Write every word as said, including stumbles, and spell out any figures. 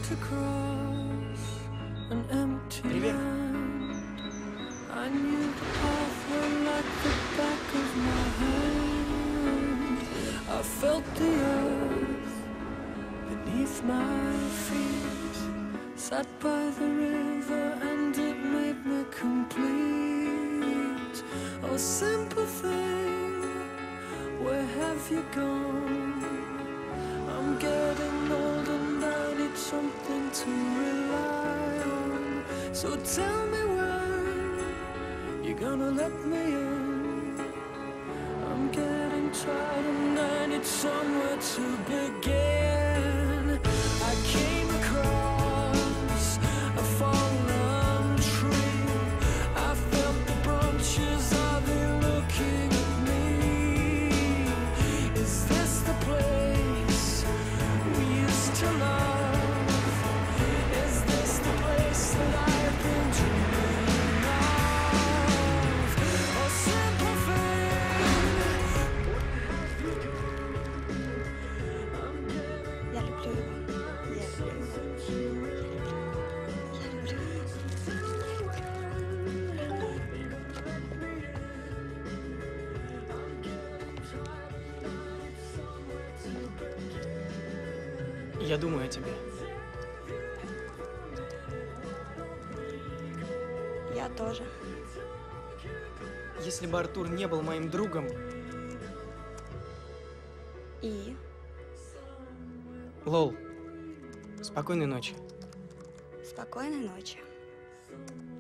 Привет. I knew the pathway like the back of my hand. I felt the earth beneath my feet. Sat by the river and it made me complete. Oh, simple thing, where have you gone? I'm getting old and I need something to rely on. So tell me when you're gonna let me in. I'm getting tired and I need somewhere to begin. I came across a fallen tree. I felt the branches of it looking at me. Is this the place we used to love? Is this the place that I've been dreaming of? A simple thing. Я люблю его. Я люблю его. Я люблю Я думаю о тебе. Я тоже. Если бы Артур не был моим другом, И Лол, спокойной ночи. спокойной ночи.